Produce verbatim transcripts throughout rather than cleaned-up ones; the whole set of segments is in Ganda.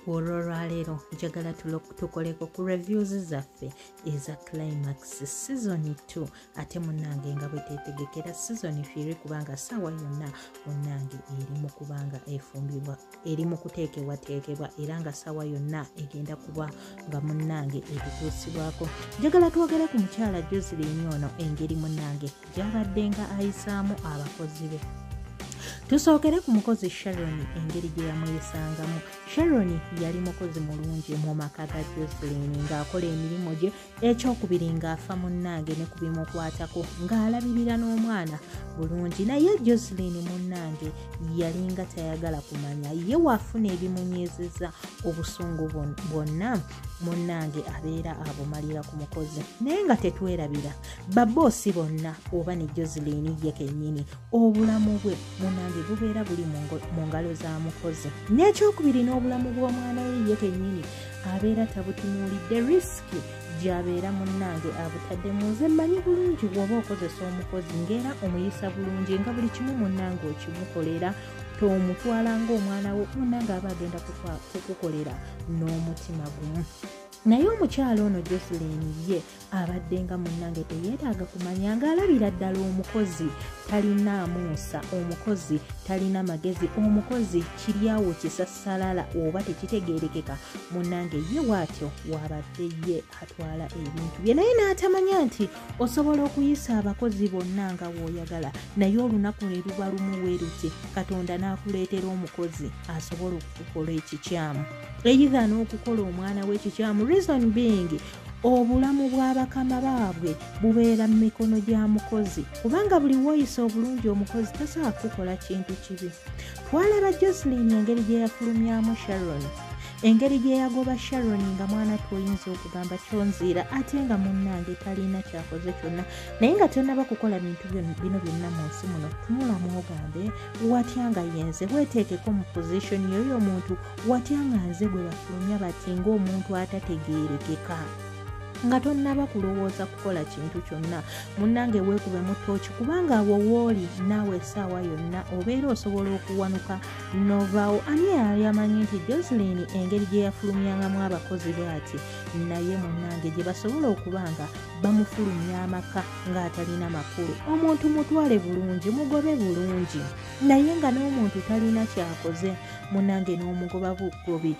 olwolwaleero njagala tukoleko ku reviews zaffe eza Climax season two ate munnange nga bwe teetegekera season three kubanga ssaawa yonna munnange eri mu kubanga efumbibwa eri mu kuteekebwateekebwa era nga ssaawa yonna egenda kuba nga munnange ebituusibwako. Njagala twogere ku mukyala Joseline ono engeri munnange gy'abadde nga ayisaamu abakozi be. Tusookere ku mukozi Sharon engeri gye yamuyisangamu. Sharon yali mukozi mulungi mu maka ga Joseline ng'akola emirimu gye, ekyokubiri ng'afa munnange ne ku bimukwatako ng'alabirira n'omwana bulungi. Naye Joseline munnange yalinga tayagala kumanya ye waafuna ebimunyiizizza obusungu bwonna munnange abeera abumalira ku mukozi. Naye nga tetwerabira baboosi bonna oba ne Joseline ye kennyini obulamu bwe munnange bubeera buli mu ngalo za mukozi. N'ekyokubiri n'obulamu bw'omwana we ye kennyini abeera tabutunuulidde risiki gy'abeera munnange abutadde mu nze mmanyi bulungi bw'oba okozesa omukozi ng'era omuyisa bulungi nga buli kimu munnange okimukolera tomutwala ng'omwana wo munnange aba agenda kukukolera n'omutima gumu. Naye omukyalo ono Joseline ye abadde nga munnange teyeetaaga kumanya ng'alabira ddala omukozi talina amuusa, omukozi talina magezi, omukozi kiryawo kisassalala oba tekitegeerekeka munnange ye waatyo wabadde ye atwala ebintu bye. Naye n'atamanya nti osobola okuyisa abakozi bonna nga w'oyagala naye olunaku ne luba lumu weeruti Katonda n'akuleetera omukozi asobola okukukola ekikyamu eyiga n'okukola omwana w'ekikyamu. Reason being obulamu bw'abakama baabwe bubeera mu mikono gya mukozi kubanga buli woyisa obulungi omukozi tasobola kukola kintu kibi. Twalaba Joseline engeri gye yafulumyamu Sharon, engeri gye yagoba Sharon nga mwana toyinza okugamba kyonziira ate nga munnange talina kyakoze kyonna. Naye nga tonnaba kukola bintu bino byonna mu nsi muno tunulamu ogambe watya nga yenze weeteekeko mu position y'oyo omuntu watya nga nze bwe bafulumya bati ng'omuntu atategeerekeka nga tonnaba kulowooza kukola kintu kyonna munnange weekube mu ttooki kubanga awo wooli naawe essaawa yonna obeera osobola okuwanuka novaawo. Ani yali amanyi nti Joseline engeri gye yafulumyangamu abakozi be ati naye munnange gye basobola okuba nga bamufulumya amaka ng'atalina makulu. Omuntu mutwale bulungi mugobe bulungi naye nga n'omuntu talina kyakoze munnange n'omugoba bugobi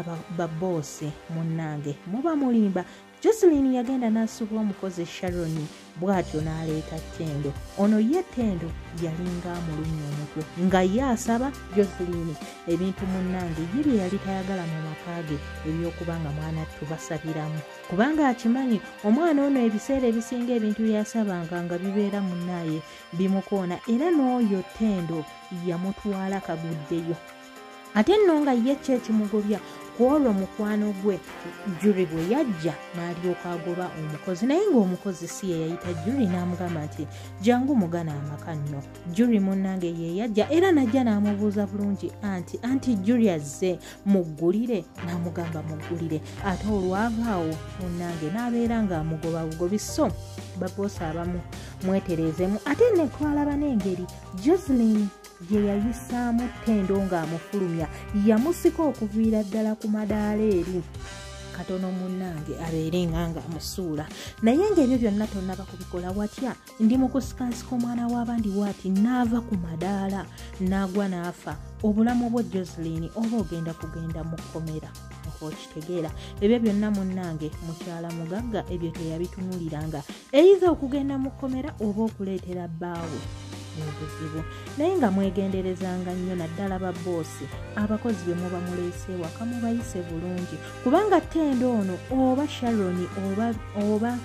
baboosi munnange muba mulimba. Joseline yagenda n'asubwa omukozi Sharon bw'atyo n'aleeta Ttendo. Ono ye Ttendo yalinga amulumya omutwe nga ye asaba Joseline ebintu munnange ye bye yali tayagala mu maka ge ebyokuba nga mwana tubasabiramu kubanga akimanyi omwana ono ebiseera ebisinga ebintu byasabanga nga bibeera munnaye bimukoona era n'oyo Ttendo yamutwala kaguddeyo. Ate nno nga ye kyekimugobya kwolwo mukwano gwe Julie bwe yajja n'alyoka agoba omukozi naye ng'omukozi si ye yayita Julie n'amugamba nti jangu mugana amaka nno. Julie munnange ye yajja era najja n'amubuuza bulungi anti anti Julie azze muggulire n'amugamba muggulire ate olwavaawo munnange n'abeera ng'amugoba bugobi. So baboosi abamu mwetereezemu. Ate ne twalaba n'engeri Joseline gye yayisaamu Ttendo ng'amufulumya yamusika okuviira ddala ku madaala eri katono munnange abeere nga ng'amusuula. Naye ng'ebyo byonna tonnaba kubikola watya ndi mu kusikansika omwana w'abandi waati n'ava ku madaala n'agwa n'afa. Obulamu bwe Joseline oba ogenda kugenda mu kkomera okitegeera. Ebyo byonna munnange mukyala mugagga ebyo teyabitunuliranga eyiza okugenda mu kkomera oba okuleetera bbaawe obuzibu. Naye nga mwegenderezanga nnyo naddala baboosi abakozi be muba muleese waka mubayise bulungi kubanga Ttendo ono oba Sharon oba oba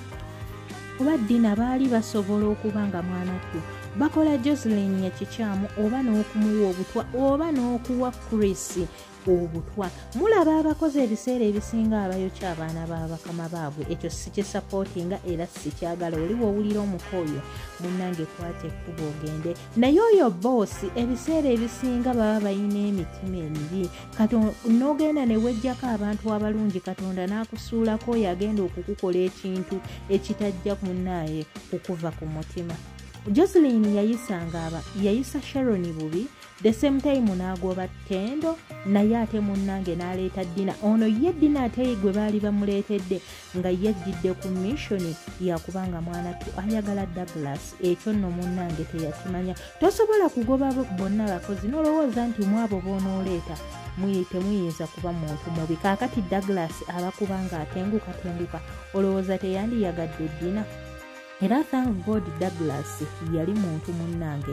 oba Dina baali basobola okuba nga mwanattu bakola Joseline ekikyamu oba n'okumuwa obutwa oba n'okuwa Chris obutwa. Mulaba abakozi ebiseera ebisinga abayokya abaana b'abakama baabwe ekyo si kisapootinga era si kyagala. Oli wowulira omukooyo munnange kwate ekkubo ogende. Naye oyo boosi ebiseera ebisinga baba balina emitima emibi n'ogenda ne wejjako abantu abalungi Katonda n'akusuulako oyo agenda okukukola ekintu ekitajja munnaaye kukuva ku mutima. Joseline yayisanga aba yayisa Sharon bubi the same time n'agoba Ttendo naye ate munnange n'aleeta Dina. Ono ye Dina ate gwe baali bamuleetedde nga yajjidde ku mission yakubanga mwanattu ayagala Douglas. Ekyo nno munnange teyakimanya. Tosobola kugoba bonna bakozi n'olowooza nti mwabo b'onooleeta muyite muyinza kuba muntu mubi. Kaakati Douglas abakubanga atenguka tenguka olowooza teyandiyagadde Dina. Era thank God Douglas yali muntu munnange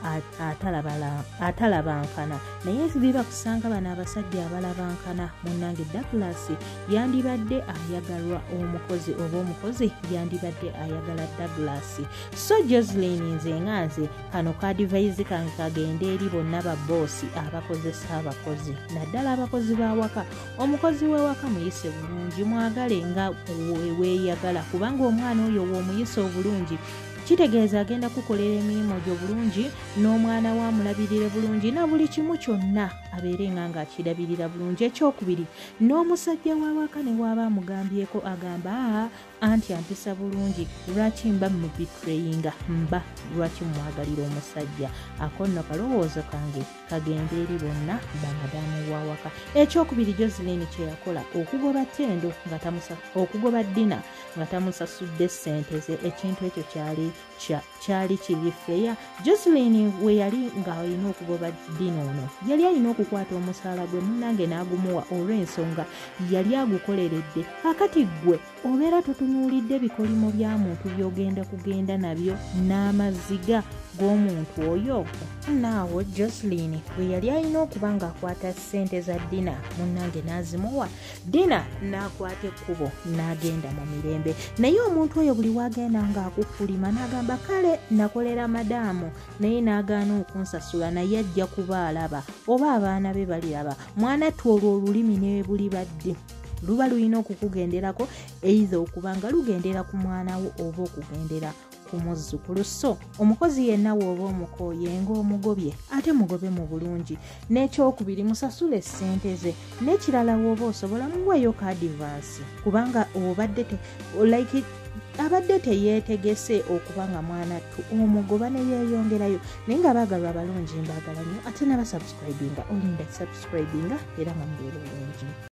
atalabankana naye biba kusanga bano abasajja abalabankana munnange Douglas yandibadde ayagalwa omukozi oba omukozi yandibadde ayagala Douglas. So Jocelyn nze nganze kano ka advice kange kagende eri bonna ba boss abakozesa abakozi naddala abakozi bawaka. Omukozi wewaka muyise bulungi mwagale nga weeyagala kubanga omwana oyo w'omuyise bulungi kitegeeza agenda kukolera emirimu gyo bulungi n'omwana wa mulabirire bulungi na buli kimu kyonna abeere nga ng'akirabirira bulungi. Ekyokubiri n'omusajja w'awaka ne waba amugambyeko agamba anti ampisa bulungi lwaki mba mu betrayinga mba lwaki mwagalira omusajja. Ako nno kalowoozo kange kagenda eri bonna bamadamu w'awaka. Ekyokubiri Jocelyn kye yakola okugoba Ttendo nga tamusa okugoba Dina nga tamusasudde ssente ze. Ekintu ekyo kyali kyali kiri feya. Jocelyn we yali ng'alina okugoba Dina ono yali alina okukwata omusaala gwe munnange n'agumuwa olw'ensonga yali agukoleredde. Akati gwe obeera tutunuulidde bikolimo bya muntu by'ogenda kugenda nabyo n'amaziga g'omuntu oyo. Naawo Jocelyn we yali alina okuba ng'akwata ssente za Dina munnange n'azimuwa. Dina n'akwata ekkubo n'agenda mu mirembe naye omuntu oyo buli wagenda ng'akufulima n'agamba kale nakolera madaamu naye n'agaana okunsasula naye ajja kuba alaba oba abaana be baliraba. Mwanattu olwo olulimi ne buli badde luba lulina okukugenderako eiza okuba nga lugendera ku mwana wo oba okugendera ku muzzukulu. So omukozi yenna w'oba omukooye ng'omugobye ate mugobe mu bulungi. N'ekyokubiri musasule ssente ze. N'ekirala w'oba osobola muweeyo ka advance kubanga obadde te like abadde teyeetegese okuba nga mwanattu omugoba ne yeeyongerayo naye nga baagalwa abalungi mbaagala nnyo ate n'abasubscribinga olinda subscribinga era nga mubeera bulungi.